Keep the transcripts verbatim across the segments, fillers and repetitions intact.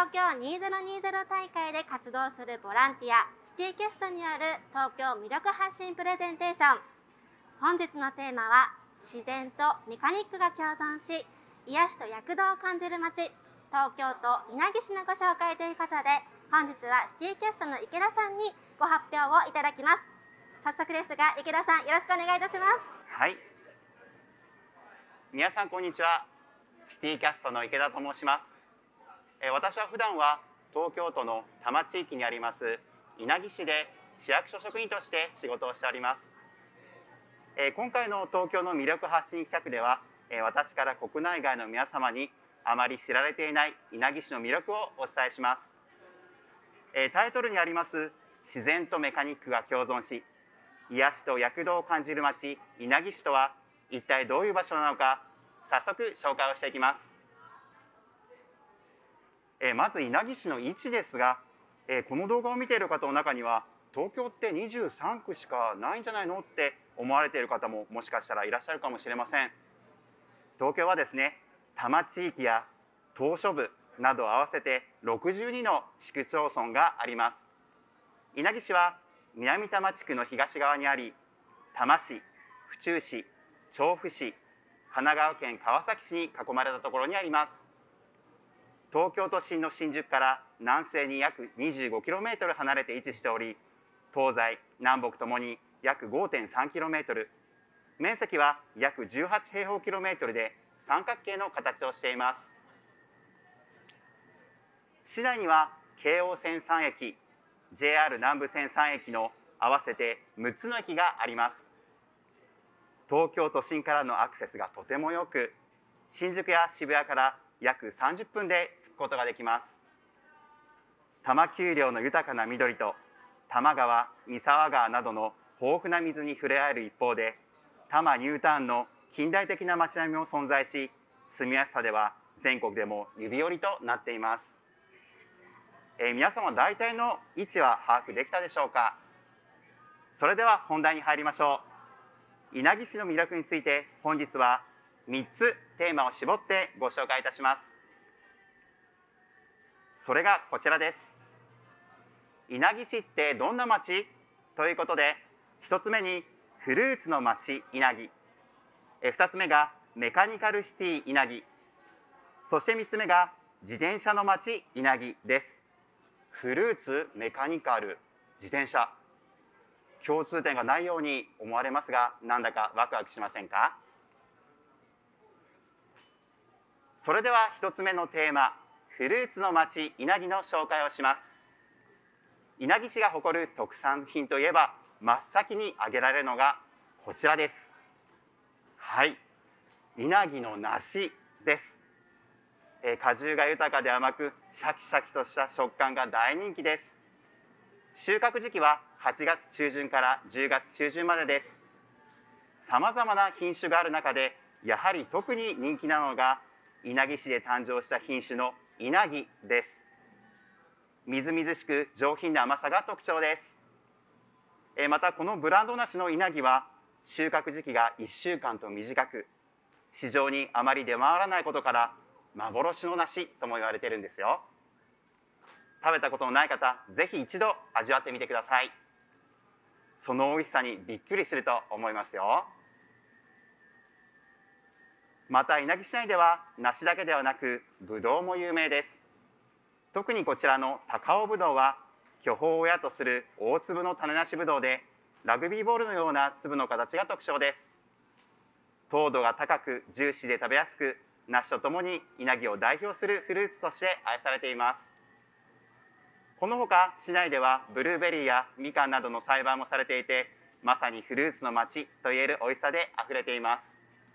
東京にせんにじゅう大会で活動するボランティアシティキャストによる東京魅力発信プレゼンテーション。本日のテーマは自然とメカニックが共存し癒しと躍動を感じる街、東京都稲城市のご紹介ということで、本日はシティキャストの池田さんにご発表をいただきます。早速ですが池田さん、よろしくお願いいたします。 はい、皆さんこんにちは。シティキャストの池田と申します。え私は普段は東京都の多摩地域にあります稲城市で市役所職員として仕事をしております。え今回の東京の魅力発信企画では、え私から国内外の皆様にあまり知られていない稲城市の魅力をお伝えします。えタイトルにあります自然とメカニックが共存し癒しと躍動を感じる街、稲城市とは一体どういう場所なのか、早速紹介をしていきます。えまず稲城市の位置ですが、えこの動画を見ている方の中には東京ってにじゅうさんくしかないんじゃないのって思われている方ももしかしたらいらっしゃるかもしれません。東京はですね、多摩地域や島しょ部など合わせてろくじゅうにの市区町村があります。稲城市は南多摩地区の東側にあり、多摩市、府中市、調布市、神奈川県川崎市に囲まれたところにあります。東京都心の新宿から南西に約 にじゅうごキロメートル 離れて位置しており、東西南北ともに約 ごてんさんキロメートル、面積は約じゅうはち平方キロメートルで三角形の形をしています。市内には京王線さん駅、ジェイアール 南武線さん駅の合わせてむっつの駅があります。東京都心からのアクセスがとてもよく、新宿や渋谷から約さんじゅっぷんで着くことができます。多摩丘陵の豊かな緑と多摩川、三沢川などの豊富な水に触れ合える一方で、多摩ニュータウンの近代的な街並みも存在し、住みやすさでは全国でも指折りとなっています。えー、皆様大体の位置は把握できたでしょうか。それでは本題に入りましょう。稲城市の魅力について本日はみっつテーマを絞ってご紹介いたします。それがこちらです。稲城市ってどんな街ということで、ひとつめにフルーツの街稲城、えふたつめがメカニカルシティ稲城、そしてみっつめが自転車の街稲城です。フルーツ、メカニカル、自転車、共通点がないように思われますが、なんだかワクワクしませんか。それではひとつめのテーマ、フルーツの街稲城の紹介をします。稲城市が誇る特産品といえば真っ先に挙げられるのがこちらです。はい、稲城の梨です。えー、果汁が豊かで甘くシャキシャキとした食感が大人気です。収穫時期ははちがつ中旬からじゅうがつ中旬までです。さまざまな品種がある中で、やはり特に人気なのが稲城市で誕生した品種の稲城です。みずみずしく上品な甘さが特徴です。えまたこのブランド梨の稲城は収穫時期がいっしゅうかんと短く、市場にあまり出回らないことから幻の梨とも言われているんですよ。食べたことのない方、ぜひ一度味わってみてください。その美味しさにびっくりすると思いますよ。また稲城市内では梨だけではなくぶどうも有名です。特にこちらの高尾ぶどうは巨峰を親とする大粒の種なしぶどうで、ラグビーボールのような粒の形が特徴です。糖度が高くジューシーで食べやすく、梨とともに稲城を代表するフルーツとして愛されています。このほか市内ではブルーベリーやみかんなどの栽培もされていて、まさにフルーツの街といえる美味しさであふれています。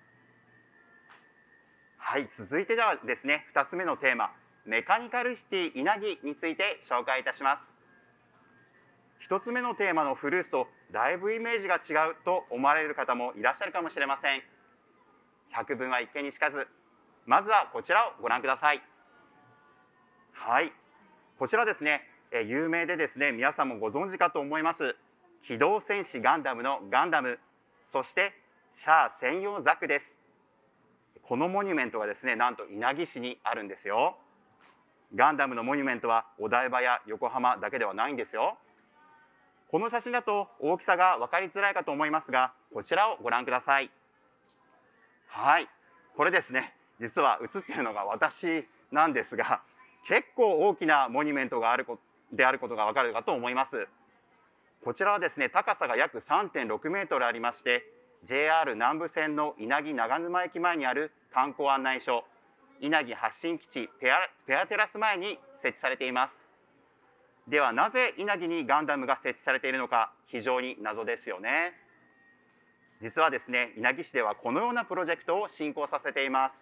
はい、続いてではですね、ふたつめのテーマ、メカニカルシティ稲城について紹介いたします。ひとつめのテーマのフルーツとだいぶイメージが違うと思われる方もいらっしゃるかもしれません。百聞は一見にしかず。まずはこちらをご覧ください。はい、こちらですね、え有名でですね、皆さんもご存知かと思います機動戦士ガンダムのガンダム、そしてシャア専用ザクです。このモニュメントがですね、なんと稲城市にあるんですよ。 ガンダムのモニュメントはお台場や横浜だけではないんですよ。この写真だと大きさが分かりづらいかと思いますが、こちらをご覧ください。はい、これですね、実は写っているのが私なんですが、結構大きなモニュメントがあるこであることが分かるかと思います。こちらはですね、高さが約 さんてんろくメートルありまして、 ジェイアール 南武線の稲城長沼駅前にある観光案内所稲城発進基地ペアペアテラス前に設置されています。ではなぜ稲城にガンダムが設置されているのか、非常に謎ですよね。実はですね、稲城市ではこのようなプロジェクトを進行させています。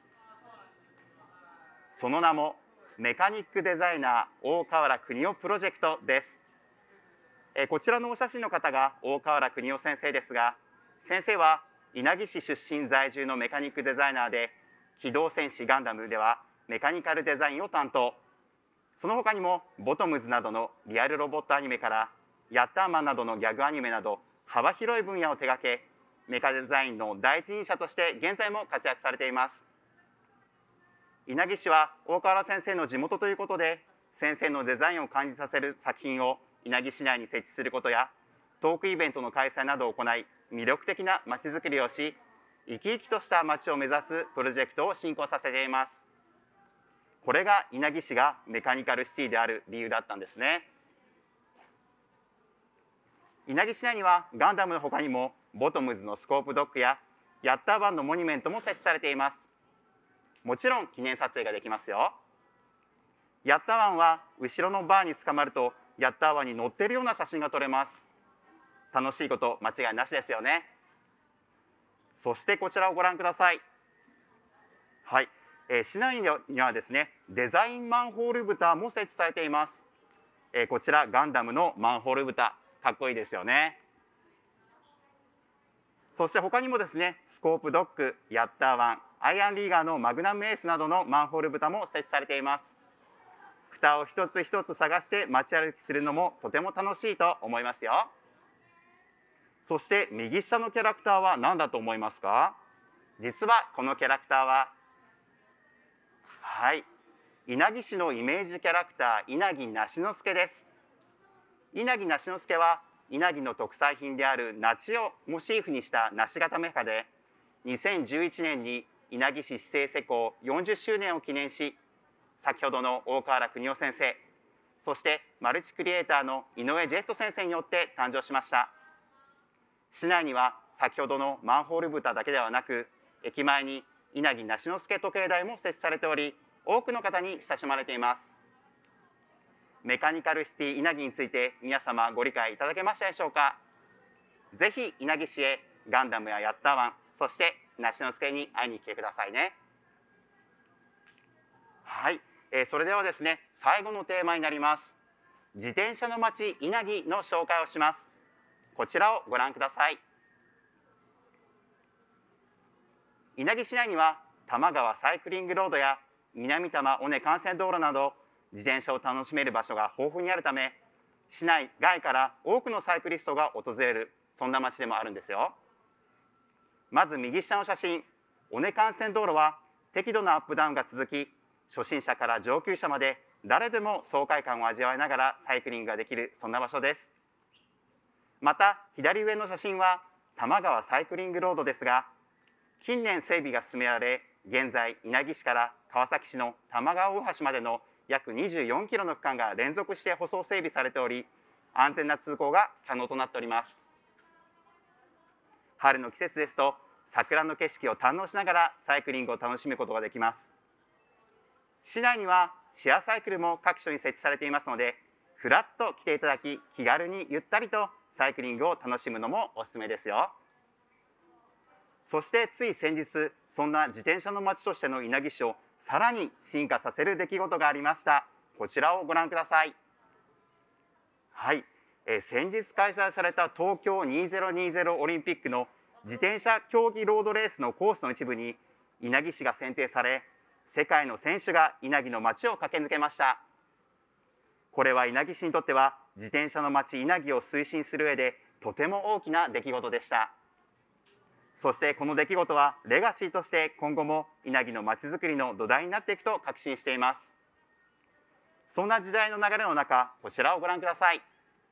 その名もメカニックデザイナー大河原邦夫プロジェクトです。えこちらのお写真の方が大河原邦夫先生ですが、先生は稲城市出身在住のメカニックデザイナーで、機動戦士ガンダムではメカニカルデザインを担当。その他にもボトムズなどのリアルロボットアニメからヤッターマンなどのギャグアニメなど幅広い分野を手掛け、メカデザインの第一人者として現在も活躍されています。稲城市は大河原先生の地元ということで、先生のデザインを感じさせる作品を稲城市内に設置することや、トークイベントの開催などを行い、魅力的なまちづくりをし、生き生きとした街を目指すプロジェクトを進行させています。これが稲城市がメカニカルシティである理由だったんですね。稲城市内にはガンダムの他にもボトムズのスコープドッグやヤッターマンのモニュメントも設置されています。もちろん記念撮影ができますよ。ヤッターワンは後ろのバーに捕まるとヤッターワンに乗っているような写真が撮れます。楽しいこと間違いなしですよね。そしてこちらをご覧ください。はい、えー、市内にはですね、デザインマンホール蓋も設置されています。えー、こちらガンダムのマンホール蓋、かっこいいですよね。そして他にもですね、スコープドッグ、ヤッターワン、アイアンリーガーのマグナムエースなどのマンホール蓋も設置されています。蓋を一つ一つ探して街歩きするのもとても楽しいと思いますよ。そして右下のキャラクターは何だと思いますか？実はこのキャラクターは、はい、稲城市のイメージキャラクター、稲城梨之助です。稲城梨之助は稲城の特産品である梨をモチーフにした梨形メカで、にせんじゅういちねんに稲城市市政施行よんじゅっしゅうねんを記念し、先ほどの大河原邦夫先生、そしてマルチクリエイターの井上ジェット先生によって誕生しました。市内には先ほどのマンホール蓋だけではなく、駅前に稲城梨之助時計台も設置されており、多くの方に親しまれています。メカニカルシティ稲城について皆様ご理解いただけましたでしょうか。ぜひ稲城市へガンダムやヤッターワン、そして梨之助に会いに来てくださいね。はい、えー、それではですね、最後のテーマになります。自転車の街稲城の紹介をします。こちらをご覧ください。稲城市内には多摩川サイクリングロードや南多摩尾根幹線道路など自転車を楽しめる場所が豊富にあるため、市内外から多くのサイクリストが訪れる、そんな街でもあるんですよ。まず右下の写真、尾根幹線道路は適度なアップダウンが続き、初心者から上級者まで誰でも爽快感を味わいながらサイクリングができる、そんな場所です。また左上の写真は多摩川サイクリングロードですが、近年整備が進められ、現在稲城市から川崎市の多摩川大橋までの約にじゅうよんキロの区間が連続して舗装整備されており、安全な通行が可能となっております。春の季節ですと桜の景色を堪能しながらサイクリングを楽しむことができます。市内にはシェアサイクルも各所に設置されていますので、ふらっと来ていただき、気軽にゆったりとサイクリングを楽しむのもおすすめですよ。そしてつい先日、そんな自転車の街としての稲城市をさらに進化させる出来事がありました。こちらをご覧ください。はい、えー、先日開催された東京にせんにじゅうオリンピックの自転車競技ロードレースのコースの一部に稲城市が選定され、世界の選手が稲城の街を駆け抜けました。これは稲城市にとっては自転車の街稲城を推進する上でとても大きな出来事でした。そしてこの出来事はレガシーとして今後も稲城の街づくりの土台になっていくと確信しています。 そんな時代の流れの中、こちらをご覧ください。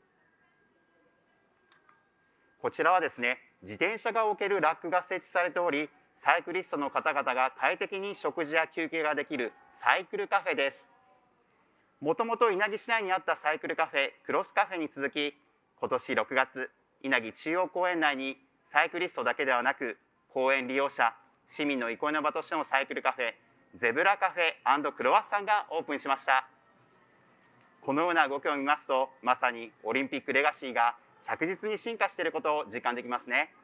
こちらはですね、自転車が置けるラックが設置されており、サイクリストの方々が快適に食事や休憩ができるサイクルカフェです。もともと稲城市内にあったサイクルカフェクロスカフェに続き、今年ろくがつ、稲城中央公園内にサイクリストだけではなく、公園利用者、市民の憩いの場としてのサイクルカフェゼブラカフェ&クロワッサンがオープンしました。このような動きを見ますと、まさにオリンピックレガシーが着実に進化していることを実感できますね。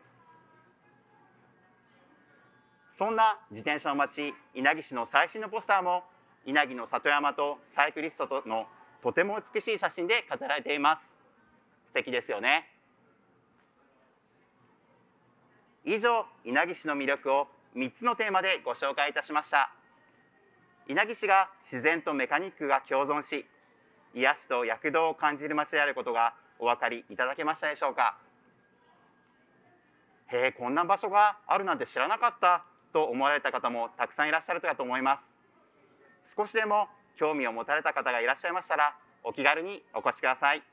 そんな自転車の街稲城市の最新のポスターも、稲城の里山とサイクリストとのとても美しい写真で飾られています。素敵ですよね。以上、稲城市の魅力をみっつのテーマでご紹介いたしました。稲城市が自然とメカニックが共存し、癒しと躍動を感じる街であることがお分かりいただけましたでしょうか。へえ、こんな場所があるなんて知らなかったと思われた方もたくさんいらっしゃるかと思います。少しでも興味を持たれた方がいらっしゃいましたら、お気軽にお越しください。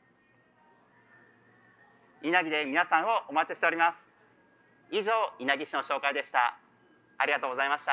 稲城で皆さんをお待ちしております。以上、稲城市の紹介でした。ありがとうございました。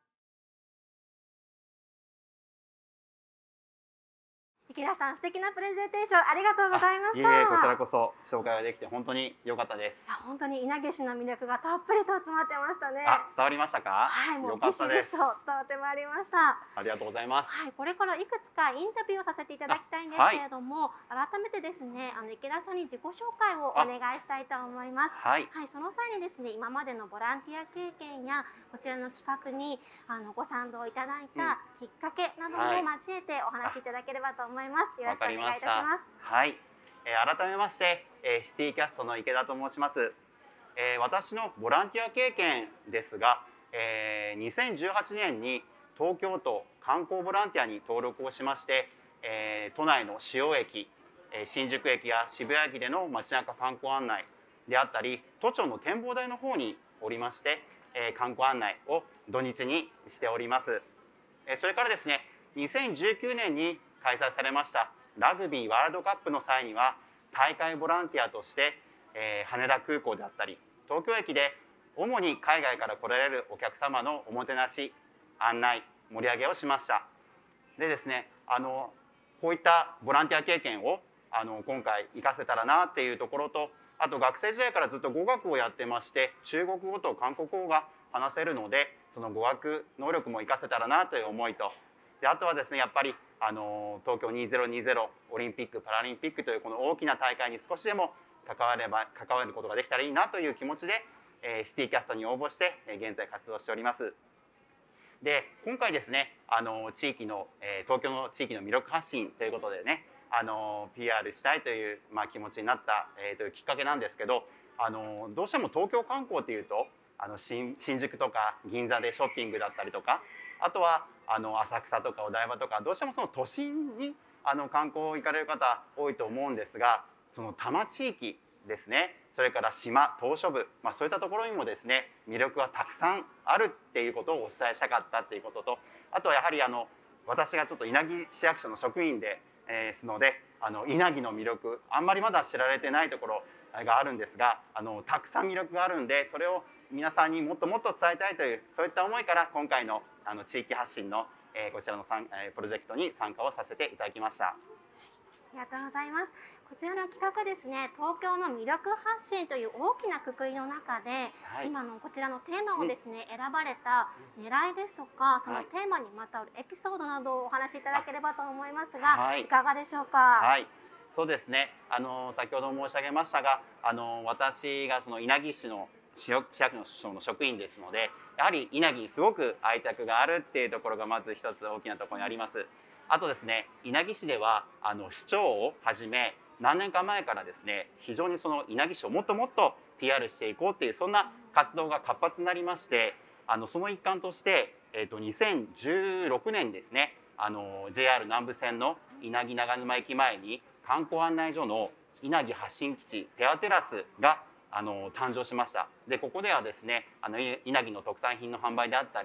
池田さん、素敵なプレゼンテーションありがとうございました。 いえいえ、こちらこそ紹介ができて本当に良かったです。 本当に稲城市の魅力がたっぷりと詰まってましたね。 あ、伝わりましたか？ はい、もうよかビシビったです。 シと伝わってまいりました。 ありがとうございます。 はい、これからいくつかインタビューをさせていただきたいんですけれども、はい、改めてですね、あの池田さんに自己紹介をお願いしたいと思います。 はい、 はい、その際にですね、今までのボランティア経験やこちらの企画にあのご賛同いただいたきっかけなども交えてお話しいただければと思います。よろしくお願いいたします。 はい、えー、改めまして、えー、シティキャストの池田と申します。えー、私のボランティア経験ですが、えー、にせんじゅうはちねんに東京都観光ボランティアに登録をしまして、えー、都内の主要駅、えー、新宿駅や渋谷駅での街中観光案内であったり、都庁の展望台の方におりまして、えー、観光案内を土日にしております。えー、それからですね、にせんじゅうきゅうねんに開催されましたラグビーワールドカップの際には、大会ボランティアとして、えー、羽田空港であったり東京駅で主に海外から来られるお客様のおもてなし、案内、盛り上げをしました。でですね、あのこういったボランティア経験をあの今回活かせたらなっていうところと、あと学生時代からずっと語学をやってまして、中国語と韓国語が話せるので、その語学能力も活かせたらなという思いと、であとはですね、やっぱりあの東京にせんにじゅうオリンピック・パラリンピックというこの大きな大会に少しでも関われば関わることができたらいいなという気持ちで、えー、シティキャストに応募して、えー、現在活動しております。で今回ですね、あの地域の、えー、東京の地域の魅力発信ということでね、あの ピーアール したいという、まあ、気持ちになった、えー、というきっかけなんですけど、あのどうしても東京観光っていうと、あの 新, 新宿とか銀座でショッピングだったりとか、あとはあの浅草とかお台場とか、どうしてもその都心にあの観光行かれる方多いと思うんですが、その多摩地域ですね、それから島、島しょ部、まあ、そういったところにもですね、魅力はたくさんあるっていうことをお伝えしたかったっていうことと、あとはやはりあの私がちょっと稲城市役所の職員で、えー、ですので、あの稲城の魅力、あんまりまだ知られてないところがあるんですが、あのたくさん魅力があるんで、それを皆さんにもっともっと伝えたいという、そういった思いから今回のあの地域発信の、えー、こちらのさん、えー、プロジェクトに参加をさせていただきました。 ありがとうございます。こちらの企画ですね、東京の魅力発信という大きな括りの中で、はい、今のこちらのテーマをですね、うん、選ばれた狙いですとか、そのテーマにまつわるエピソードなどをお話しいただければと思いますが、はい、いかがでしょうか。 はい、そうですね、あの先ほど申し上げましたが、あの私がその稲城市の市役所の職員ですので、やはり稲城にすごく愛着があるっていうところがまず一つ大きなところにあります。あとですね、稲城市ではあの市長をはじめ何年か前からですね、非常にその稲城市をもっともっと ピーアール していこうっていう、そんな活動が活発になりまして、あのその一環として、えー、とにせんじゅうろくねんにですね、あの ジェイアール 南武線の稲城長沼駅前に観光案内所の稲城発信基地ペアテラスがあの誕生しました。でここではですね、あの稲城の特産品の販売であったり、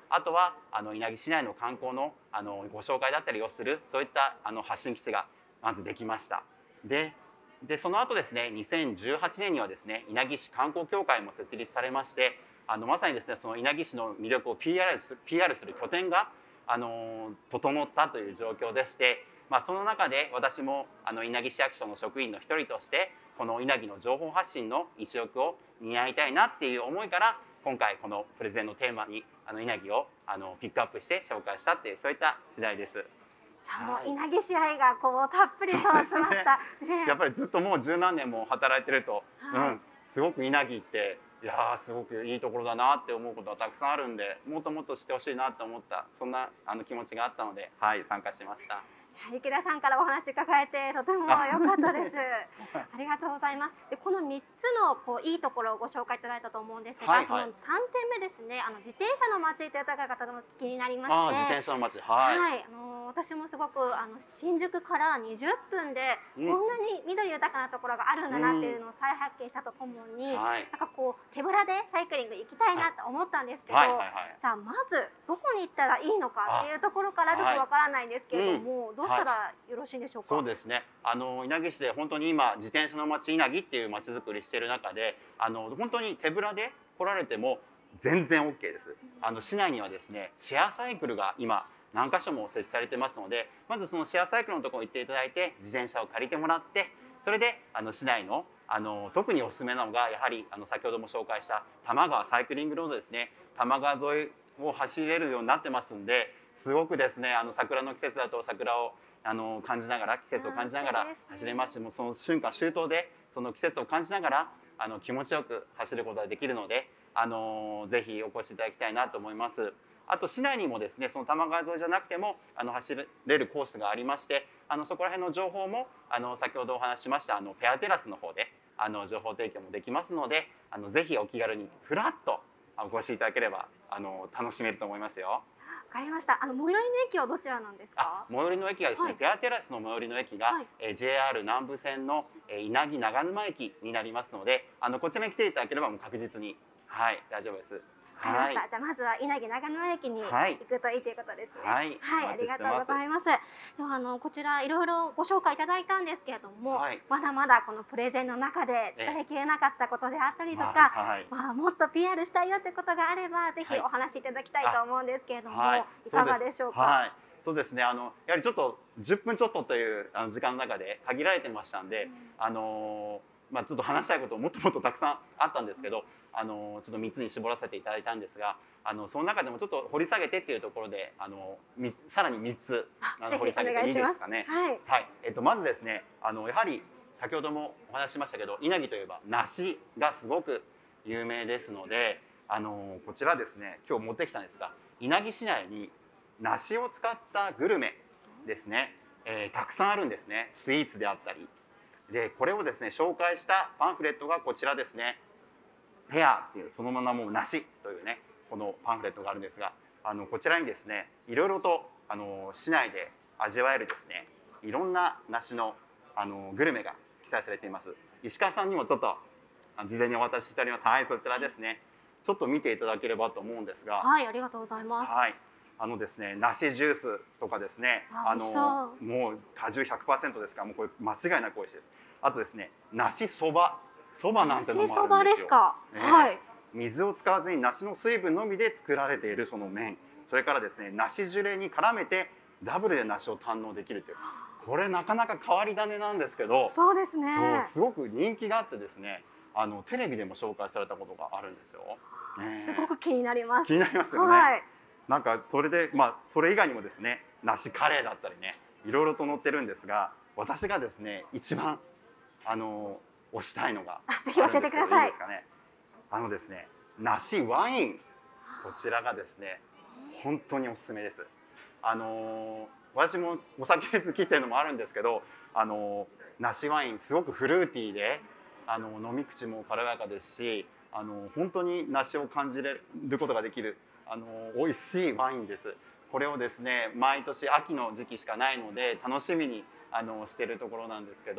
あとはあの稲城市内の観光のあのご紹介だったりをする、そういったあの発信基地がまずできました。ででその後ですね、にせんじゅうはちねんにはですね、稲城市観光協会も設立されまして、あのまさにですね、その稲城市の魅力を ピーアール す ピーアール する拠点があの整ったという状況でして、まあ、その中で私もあの稲城市役所の職員の一人としてこの稲城の情報発信の一翼を担いたいなっていう思いから、今回このプレゼンのテーマにあの稲城をあのピックアップして紹介したっていう、そういった次第です。 もう稲城市愛がこうたっぷりと詰まった、 ね、やっぱりずっともう十何年も働いてると、はい、うん、すごく稲城っていやーすごくいいところだなって思うことはたくさんあるんで、もっともっと知ってほしいなと思った、そんなあの気持ちがあったので、はい、参加しました。 池田さんからお話伺えてとても良かったです。ありがとうございます。で、このみっつのこういいところをご紹介いただいたと思うんですが、はいはい、そのさんてんめですね、あの自転車の街というところがとても気になりまして、 あ、自転車の街、はい、 はい、あの私もすごくあの新宿からにじゅっぷんでこんなに緑豊かなところがあるんだなっていうのを再発見したとともに、うん、なんかこう手ぶらでサイクリング行きたいなと思ったんですけど、じゃあまずどこに行ったらいいのかっていうところからちょっとわからないんですけれども、はい、どうしたらよろしいんでしょうか。 そうですね、あの稲城市で本当に今自転車の街稲城っていう街づくりしている中で、あの本当に手ぶらで来られても全然 オーケー です。あの市内にはですね、シェアサイクルが今何箇所も設置されてますので、まずそのシェアサイクルのところに行っていただいて自転車を借りてもらって、それであの市内のあの特におすすめなのがやはりあの先ほども紹介した多摩川サイクリングロードですね。多摩川沿いを走れるようになってますんで、すごくですね、あの桜の季節だと桜をあの感じながら、季節を感じながら走れますし、もうその瞬間周到でその季節を感じながらあの気持ちよく走ることができるので、あのぜひお越しいただきたいなと思います。あと市内にもですね、その多摩川沿いじゃなくてもあの走れるコースがありまして、あのそこら辺の情報もあの先ほどお話ししましたあのペアテラスの方であの情報提供もできますので、あのぜひお気軽にフラッとお越しいただければあの楽しめると思いますよ。 わかりました。あの最寄りの駅はどちらなんですか。 最寄りの駅がですね、はい、ペアテラスの最寄りの駅が、はい、え ジェイアール 南武線の、え稲城長沼駅になりますので、あのこちらに来ていただければもう確実に、はい、大丈夫です。 わかりました。はい、じゃあまずは稲城長沼駅に行くといいということですね。はい、はい、ありがとうございます。ではあのこちらいろいろご紹介いただいたんですけれども、はい、まだまだこのプレゼンの中で伝えきれなかったことであったりとか、まあはい、まあもっと ピーアール したいよってことがあればぜひお話しいただきたいと思うんですけれども、はい、いかがでしょうか。 はい、そうですね。あのやはりちょっとじゅっぷんちょっとというあの時間の中で限られてましたんで、うん、あのまあちょっと話したいこともっともっとたくさんあったんですけど、あのちょっとみっつに絞らせていただいたんですが、あのその中でもちょっと掘り下げてっていうところで、あのさらにみっつあの掘り下げていいですかね。はい、はい、えっとまずですね、あのやはり先ほどもお話ししましたけど、稲城といえば梨がすごく有名ですので、あのこちらですね、今日持ってきたんですが、稲城市内に梨を使ったグルメですね、えー、たくさんあるんですね。スイーツであったりで、これをですね紹介したパンフレットがこちらですね。ペアっていうその名も梨というねこのパンフレットがあるんですが、あのこちらにですねいろいろとあの市内で味わえるですねいろんな梨のあのグルメが記載されています。石川さんにもちょっと事前にお渡ししております。はい、そちらですね。ちょっと見ていただければと思うんですが、 はい、ありがとうございます。 はい、あのですね梨ジュースとかですね、あのもう果汁 ひゃくパーセント ですから、もうこれ間違いなく美味しいです。あとですね梨そば。そばなんてのもあるんですよ。 梨そばですか。 ね、 はい。 水を使わずに梨の水分のみで作られているその麺、それからですね梨ジュレに絡めてダブルで梨を堪能できるという、これなかなか変わり種なんですけど、 そうですね。 そうすごく人気があってですね、あのテレビでも紹介されたことがあるんですよ。 ね、すごく気になります。 気になりますよね。はい、なんかそれでまあそれ以外にもですね梨カレーだったりねいろいろと載ってるんですが、私がですね一番あの推したいのがぜひ教えてください。 いいですかね。あのですね梨ワイン、こちらがですね本当におすすめです。あの私もお酒好きっていうのもあるんですけど、あの梨ワインすごくフルーティーで、あの飲み口も軽やかですし、あの本当に梨を感じることができるあの美味しいワインです。これをですね毎年秋の時期しかないので楽しみにあのしてるところなんですけど、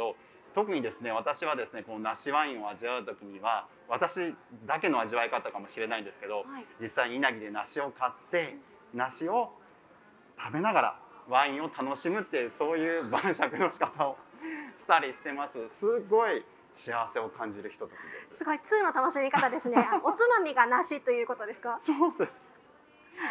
特にですね、私はですね、この梨ワインを味わう時には私だけの味わい方かもしれないんですけど、 はい、 実際に稲城で梨を買って梨を食べながらワインを楽しむっていう、そういう晩酌の仕方をしたりしてます。すごい幸せを感じるひとときです。 すごいツーの楽しみ方ですね。おつまみが梨ということですか？ そうです。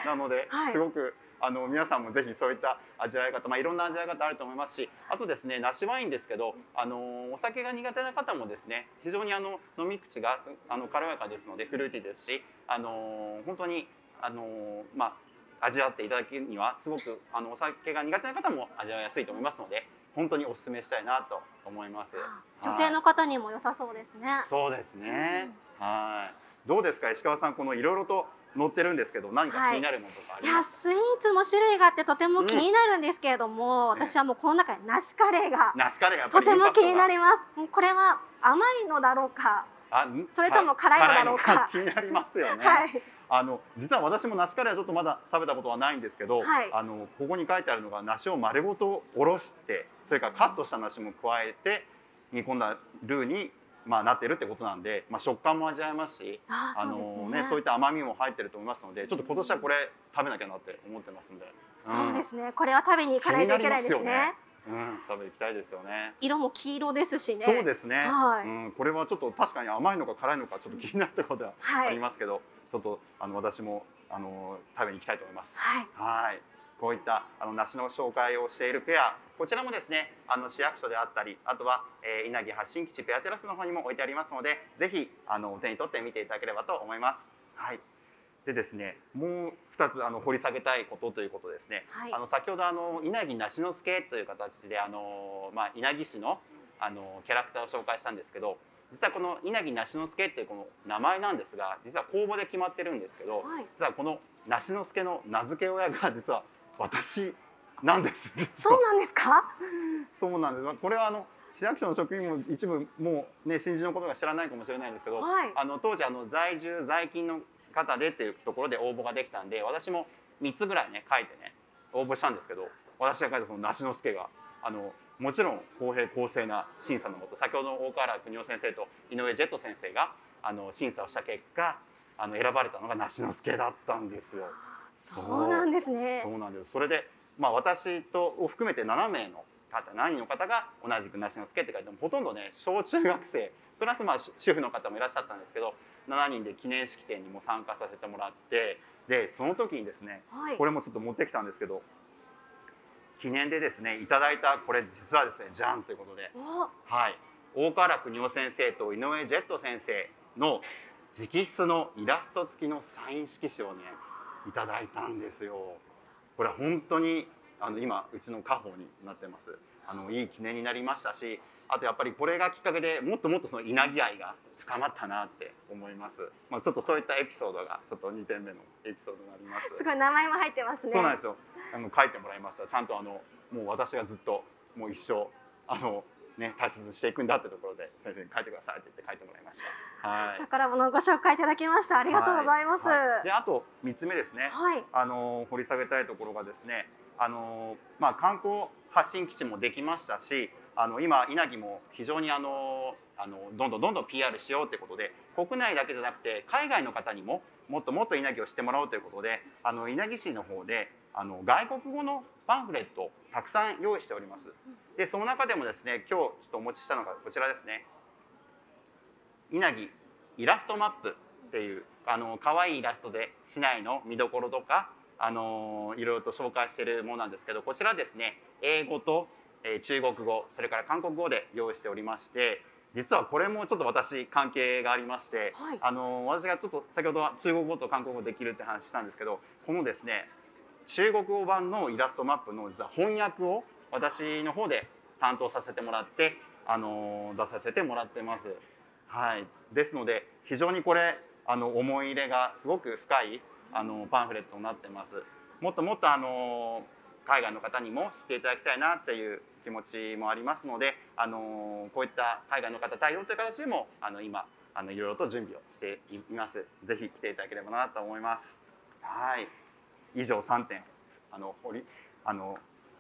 なので、 はい、 すごくあの皆さんもぜひそういった味わい方、まあ、いろんな味わい方あると思いますし、あとですね、梨ワインですけど、あのお酒が苦手な方もですね、非常にあの飲み口があの軽やかですので、フルーティーですし、あの本当にあのまあ味わっていただくにはすごくあのお酒が苦手な方も味わいやすいと思いますので、本当にお勧めしたいなと思います。 女性の方にも良さそうですね。 そうですね。はい。どうですか、石川さん、このいろいろと載ってるんですけど、何か気になるものとかあいや、 りますか？ スイーツも種類があってとても気になるんですけれども、 うん、 私はもうこの中で梨カレーが梨カレーやっぱとりインパクトがても気になります。もうこれは甘いのだろうか、 あ、 それとも辛いのだろうか、 気になりますよね。 はい、 あの実は私も梨カレーはちょっとまだ食べたことはないんですけど、 はい、 あのここに書いてあるのが梨を丸ごとおろして、それからカットした梨も加えて煮込んだルーに、まあ、なってるってことなんで、まあ、食感も味わえますし、 あー、そうですのね。 ね、そういった甘みも入ってると思いますので、ちょっと今年はこれ食べなきゃなって思ってますんで、 そうですね。これは食べに行かないといけないですね。 気になりますよね。うん、食べ行きたいですよね。 色も黄色ですしね。 そうですね。 はい、 うん、これはちょっと確かに甘いのか辛いのかちょっと気になるところでははい、 ありますけど、ちょっとあの私もあの食べに行きたいと思います。 はい、 はい。こういったあの梨の紹介をしているペア、こちらもですね、あの市役所であったり、あとは、えー、稲城発信基地ペアテラスの方にも置いてありますので、ぜひあのお手に取って見ていただければと思います。はい。でですね、もうふたつあの掘り下げたいことということですね。 はい、 あの先ほどあの稲城梨之助という形であのまあ稲城市のあのキャラクターを紹介したんですけど、実はこの稲城梨之助っていうこの名前なんですが、実は公募で決まってるんですけど、 はい、 実はこの梨之助の名付け親が実は私なんです。 そうなんですか？ そうなんです。これはあの市役所の職員も一部もうね新人のことが知らないかもしれないんですけど、 はい、 あの当時あの在住在勤の方でっていうところで応募ができたんで、私もみっつぐらいね書いてね応募したんですけど、私が書いたその梨之助があのもちろん公平公正な審査のもと、先ほどの大河原邦夫先生と井上ジェット先生があの審査をした結果、あの選ばれたのが梨之助だったんですよ。 そうなんですね。 そうなんです。それで、まあ、私とを含めてななめいの方、ななにんの方が同じく梨之助って書いても、ほとんどね小中学生プラスまあ主婦の方もいらっしゃったんですけど、しちにんで記念式典にも参加させてもらって、でその時にですね、 はい、 これもちょっと持ってきたんですけど、記念でですねいただいたこれ実はですねじゃんということで、はい、大河原邦夫先生と井上ジェット先生の直筆のイラスト付きのサイン色紙をねいただいたんですよ。これは本当にあの今うちの家宝になってます。あのいい記念になりましたし、あとやっぱりこれがきっかけでもっともっとその稲城愛が深まったなって思います。まあちょっとそういったエピソードがちょっとにてんめのエピソードになります。 すごい名前も入ってますね。 そうなんですよ。あの書いてもらいました。ちゃんとあのもう私がずっともう一生あのね大切にしていくんだってところで先生に書いてくださいって言って書いてもらいました。はい。 宝物をご紹介いただきました。ありがとうございます。 はいはい、であとみっつめですね。 はい、 あの掘り下げたいところがですね、あのまあ観光発信基地もできましたし、あの今稲城も非常にあのあのどんどんどんどん ピーアール しようということで、国内だけじゃなくて海外の方にももっともっと稲城を知ってもらおうということで、あの稲城市の方であの外国語のパンフレットをたくさん用意しております。でその中でもですね、今日ちょっとお持ちしたのがこちらですね。稲城イラストマップっていうあの可愛いイラストで市内の見どころとかあのいろいろと紹介しているものなんですけど、こちらですね英語と、えー、中国語、それから韓国語で用意しておりまして、実はこれもちょっと私関係がありまして、 はい、 あの私がちょっと先ほどは中国語と韓国語できるって話したんですけど、このですね中国語版のイラストマップの実は翻訳を私の方で担当させてもらってあの出させてもらってます。はい、ですので非常にこれあの思い入れがすごく深いあのパンフレットになってます。もっともっとあの海外の方にも知っていただきたいなっていう気持ちもありますので、あのこういった海外の方対応という形でもあの今あのいろいろと準備をしています。ぜひ来ていただければなと思います。はい、以上さんてんあの掘りあの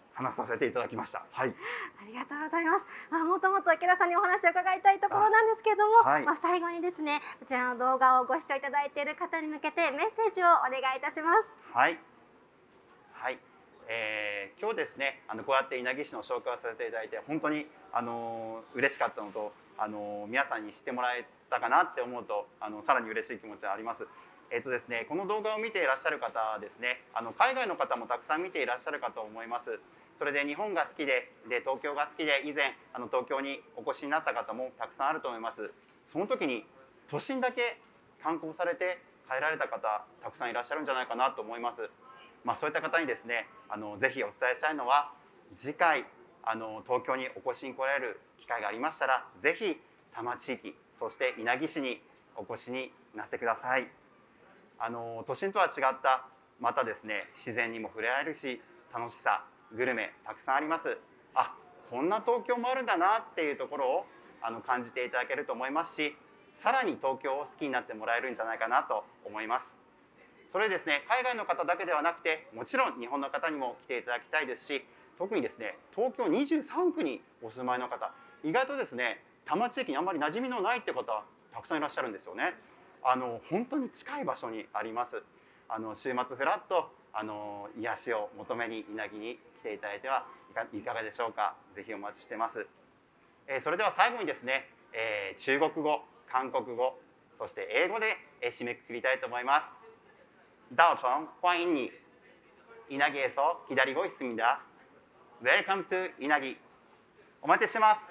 話させていただきました。はい。 ありがとうございます。まあ、もっともっと池田さんにお話を伺いたいところなんですけれども、はい、まあ、最後にですね、こちらの動画をご視聴いただいている方に向けてメッセージをお願いいたします。 はい。はい。えー、今日ですね、あのこうやって稲城市の紹介をさせていただいて本当にあの嬉しかったのと、あの皆さんに知ってもらえたかなって思うと、あのさらに嬉しい気持ちがあります。えっとですね、この動画を見ていらっしゃる方ですね、あの海外の方もたくさん見ていらっしゃるかと思います。それで日本が好きで、で東京が好きで以前あの東京にお越しになった方もたくさんあると思います。その時に都心だけ観光されて帰られた方たくさんいらっしゃるんじゃないかなと思います。まあ、そういった方にですね、あのぜひお伝えしたいのは、次回あの東京にお越しに来られる機会がありましたら、ぜひ多摩地域、そして稲城市にお越しになってください。あの都心とは違ったまたですね、自然にも触れ合えるし、楽しさ、グルメたくさんあります。あ、こんな東京もあるんだなっていうところをあの感じていただけると思いますし、さらに東京を好きになってもらえるんじゃないかなと思います。それですね、海外の方だけではなくて、もちろん日本の方にも来ていただきたいですし、特にですね、東京にじゅうさんくにお住まいの方、意外とですね、多摩地域にあんまり馴染みのないって方たくさんいらっしゃるんですよね。あの本当に近い場所にあります。あの週末フラッとあの癒しを求めに稲城に来ていただいてはいかいかがでしょうか。ぜひお待ちしてます。えー、それでは最後にですね、えー、中国語、韓国語、そして英語で、えー、締めくくりたいと思います。大城欢迎你。稲城에서 기다리고 있습니다。Welcome to 稲城。お待ちしてます。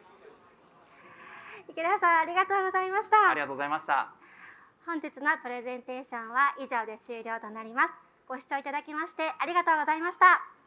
池田さん、ありがとうございました。 ありがとうございました。 本日のプレゼンテーションは以上で終了となります。ご視聴いただきましてありがとうございました。